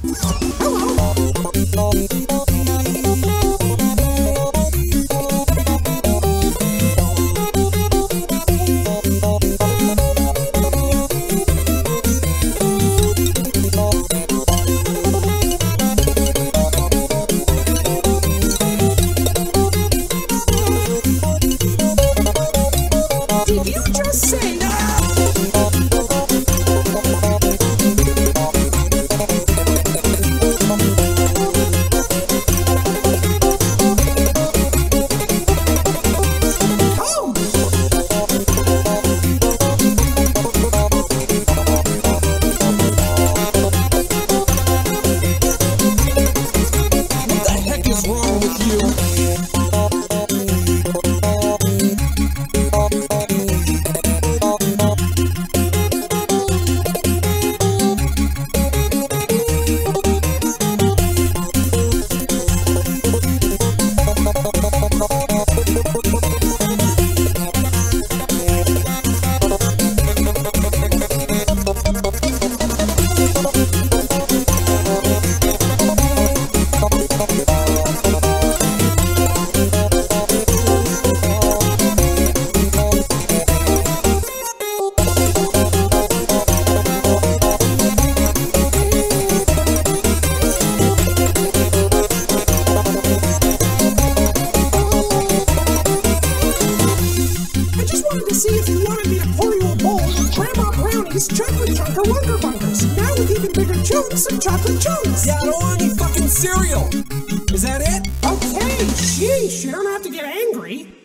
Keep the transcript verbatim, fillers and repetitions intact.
Did you just say that? See if you wanted me to pour you a bowl of Grandma Brownie's chocolate chunker Wonder Bunkers, now with even bigger chunks of chocolate chunks. Yeah, I don't want any fucking cereal. Is that it? Okay, sheesh, you don't have to get angry.